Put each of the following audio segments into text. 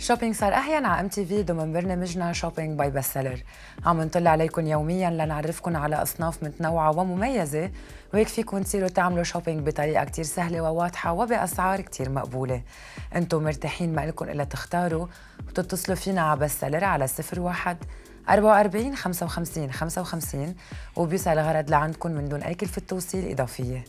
شوبينج صار أحيانا على MTV ضمن برنامجنا شوبينج باي بست سيلر. عم نطلع عليكم يوميا لنعرفكم على أصناف متنوعة ومميزة، وهيك فيكم تصيروا تعملوا شوبينج بطريقة كتير سهلة وواضحة وبأسعار كتير مقبولة. انتم مرتاحين، ما لكم إلا تختاروا وتتصلوا فينا على بست سيلر على 01 44 55 55 وبيوصل الغرض لعندكم من دون أي كلفة توصيل إضافية.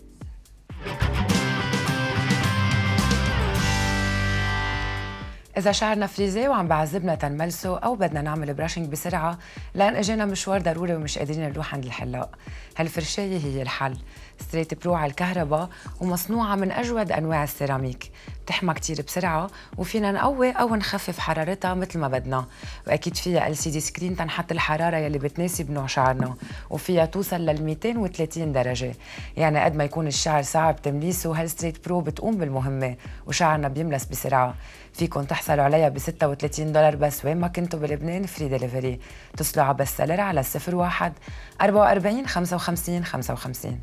إذا شعرنا فريزي وعم بعذبنا تنملسه أو بدنا نعمل براشنج بسرعة لأن إجينا مشوار ضروري ومش قادرين نروح عند الحلاق، هالفرشاية هي الحل. ستريت برو على الكهرباء ومصنوعة من أجود أنواع السيراميك، بتحمى كتير بسرعة وفينا نقوي أو نخفف حرارتها مثل ما بدنا، وأكيد فيها LCD سكرين تنحط الحرارة يلي بتناسب نوع شعرنا، وفيها توصل لل 230 درجة، يعني قد ما يكون الشعر صعب تمليسه هالستريت برو بتقوم بالمهمة وشعرنا بيملس بسرعة. فيكن تحصلوا عليها ب $36 بس وين ما كنتوا بلبنان، فري ديليفري. اتصلوا على بست سيلر على 01 44 55 55.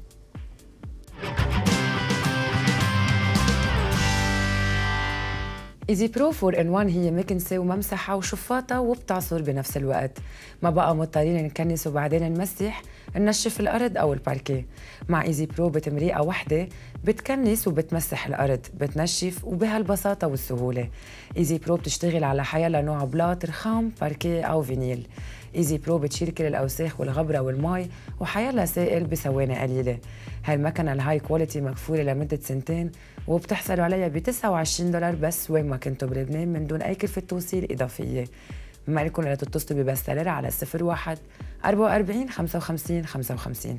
ايزي برو 4 ان 1 هي مكنسه وممسحه وشفاطه وبتعصر بنفس الوقت، ما بقى مضطرين نكنس وبعدين نمسح ننشف الارض او الباركيه. مع ايزي برو بتمريقه وحده بتكنس وبتمسح الارض، بتنشف وبهالبساطه والسهوله. ايزي برو بتشتغل على حيلا نوع بلاط، رخام، باركيه او فينيل. ايزي برو بتشيل كل الاوساخ والغبره والمي وحيلا سائل بثواني قليله. هالمكنه الهاي كواليتي مكفوله لمده سنتين وبتحصلوا عليها ب $29 بس وين ما كنتوا بلبنان من دون اي كلفه توصيل اضافيه. ما لكم الا تتصلوا ببست سيلر على 01 44 55 55.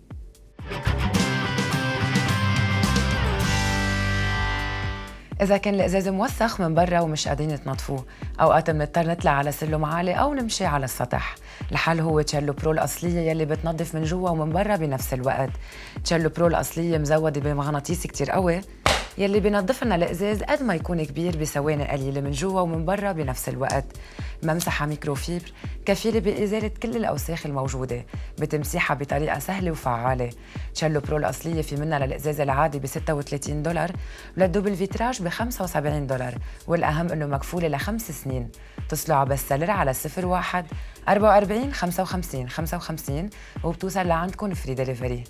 إذا كان الإزاز موسخ من برا ومش قادرين تنظفوه، أوقات بنضطر نطلع على سلم عالي أو نمشي على السطح. الحل هو تشيلو برو الأصلية يلي بتنظف من جوا ومن برا بنفس الوقت. تشيلو برو الأصلية مزودة بمغناطيس كتير قوي يلي بينظف لنا الإزاز قد ما يكون كبير بثواني قليلة من جوا ومن برا بنفس الوقت. ممسحة ميكروفيبر كفيلة بإزالة كل الأوساخ الموجودة، بتمسيحها بطريقة سهلة وفعالة. تشيلو برو الأصلية في منها للإزاز العادي ب $36 وللدوبل فيتراج ب $95، والأهم إنه مكفولة ل5 سنين. اتصلوا على بست سيلر على 01 44 55 55 وبتوصل لعندكم فري ديليفري.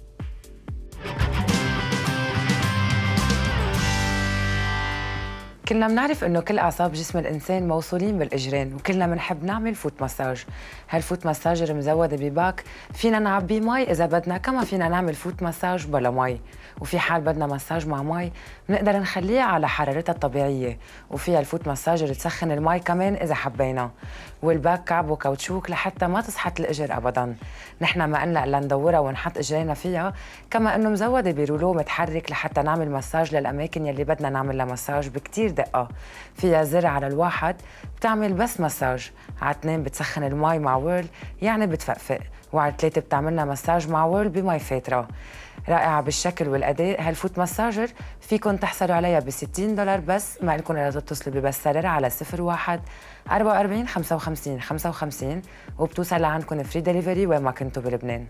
كلنا بنعرف انه كل اعصاب جسم الانسان موصولين بالاجرين، وكلنا بنحب نعمل فوت مساج. هالفوت مساجر مزوده بباك فينا نعبيه مي اذا بدنا، كما فينا نعمل فوت مساج بلا مي، وفي حال بدنا مساج مع مي بنقدر نخليها على حرارتها الطبيعيه، وفيها الفوت مساجر تسخن المي كمان اذا حبينا. والباك كعبه كاوتشوك لحتى ما تسحت الاجر ابدا. نحن ما قلنا الا ندورها ونحط اجرينا فيها، كما انه مزوده برولو متحرك لحتى نعمل مساج للاماكن يلي بدنا نعمل لها مساج بكتير دقة. فيها زر على الواحد بتعمل بس مساج، على 2 بتسخن المي مع ويرل يعني بتفقفق، وعلى 3 بتعملنا مساج مع ويرل بمي فاترة. رائعة بالشكل والأداء هالفوت مساجر، فيكن تحصلوا عليها ب $60 بس. ما لكم إلا تتصلوا ببست سيلر على 01 44 55 55 وبتوصل لعندكم فري ديليفري وين ما كنتوا بلبنان.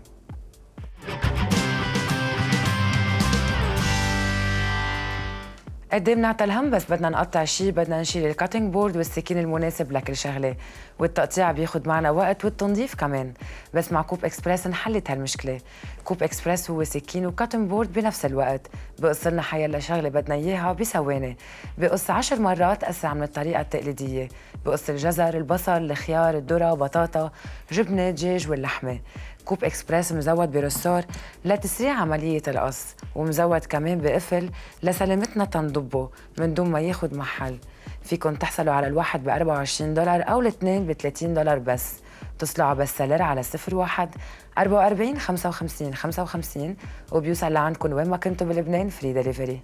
قد ايه بنعطى الهم بس بدنا نقطع شيء، بدنا نشيل الكاتنج بورد والسكين المناسب لكل شغله، والتقطيع بياخد معنا وقت والتنظيف كمان. بس مع كوب اكسبرس انحلت هالمشكله. كوب اكسبرس هو سكين وكاتنج بورد بنفس الوقت، بقص لنا حيلا شغله بدنا اياها بثواني، بقص 10 مرات اسرع من الطريقه التقليديه. بقص الجزر، البصل، الخيار، الذره، بطاطا، جبنه، دجاج واللحمه. كوب اكسبرس مزود برسور لتسريع عملية القص، ومزود كمان بقفل لسلامتنا تنضبه من دون ما ياخد محل. فيكن تحصلوا على الواحد ب $24 أو الاثنين ب $30 بس. اتصلوا على بست سيلر على 01 44 55 55 وبيوصل لعندكم وين ما كنتوا بلبنان فري ديليفري.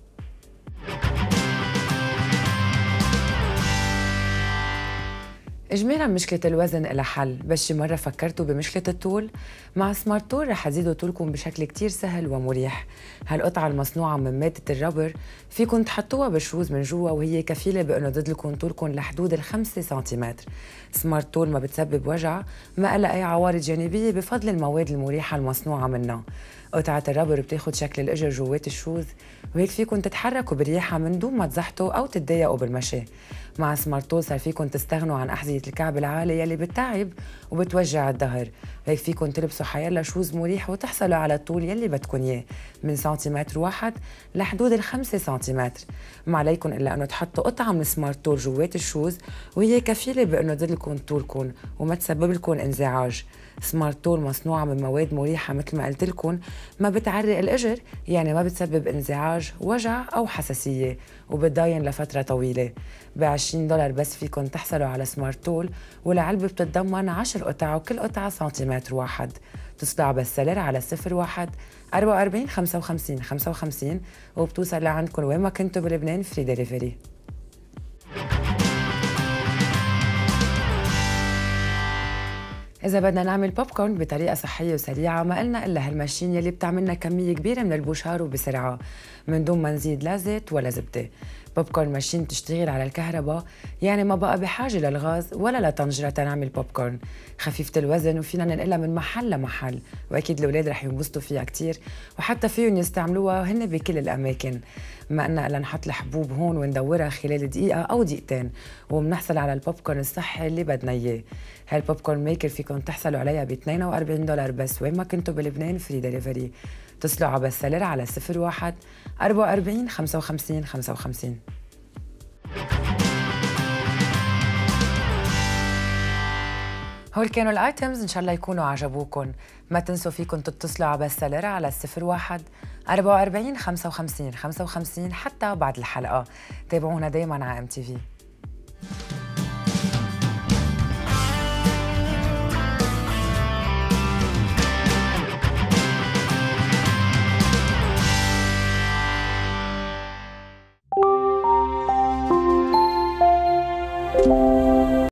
إجمالا مشكلة الوزن إلها حل، بس شي مرة فكرتوا بمشكلة الطول؟ مع سمارت تول رح تزيدوا طولكم بشكل كتير سهل ومريح. هالقطعة المصنوعة من مادة الربر فيكن تحطوها بالشوز من جوا، وهي كفيلة بأنه تزيد لكم طولكم لحدود 5 سنتيمتر. سمارت تول ما بتسبب وجع، ما لها أي عوارض جانبية بفضل المواد المريحة المصنوعة منها. قطعة الرابر بتاخد شكل الإجر جوات الشوز، وهيك فيكن تتحركوا برياحة من دون ما تزحطوا أو تتضايقوا بالمشي. مع سمارت تول صار فيكن تستغنوا عن أحذية الكعب العالي يلي بتتعب وبتوجع الظهر، هيك فيكن تلبسوا حيلا شوز مريح وتحصلوا على الطول يلي بدكن إياه من سنتيمتر واحد لحدود الخمسة سنتيمتر. ما عليكن إلا أنه تحطوا قطعة من سمارت تول جوات الشوز، وهي كفيلة بأنه تدلكن طولكن وما تسبب لكم انزعاج. سمارت تول مصنوعة من مواد مريحة مثل ما قلت لكم، ما بتعرق الإجر، يعني ما بتسبب انزعاج، وجع أو حساسية، وبتضاين لفترة طويلة. ب$20 بس فيكم تحصلوا على سمارت تول، والعلبة بتتضمن 10 قطع وكل قطعة سنتيمتر واحد. تصدع بالسلر على 01 44 55 55 وبتوصل لعندكم وين ما كنتوا بلبنان فري ديليفري. إذا بدنا نعمل بوب كورن بطريقة صحية وسريعة، ما قلنا إلا هالماشين يلي بتعملنا كمية كبيرة من البوشار وبسرعة من دون ما نزيد لا زيت ولا زبدة. بوب كورن ماشين بتشتغل على الكهرباء، يعني ما بقى بحاجة للغاز ولا لطنجرة تنعمل بوب كورن. خفيفة الوزن وفينا ننقلها من محل لمحل، وأكيد الأولاد رح ينبسطوا فيها كتير، وحتى فيهم يستعملوها هن بكل الأماكن. ما قلنا إلا نحط الحبوب هون وندورها خلال دقيقة أو دقيقتين، وبنحصل على البوب كورن الصحي اللي بدنا إياه. هالبوب كورن ميكر فيكم تحصلوا عليها ب$42 بس وين ما كنتوا بلبنان فري ديليفري. اتصلوا على بسلر على 01 44 55 55. هول كانوا الايتمز، ان شاء الله يكونوا عجبوكم. ما تنسوا فيكم تتصلوا على بسلر على 01 44 55 55 حتى بعد الحلقة. تابعونا دايما على MTV.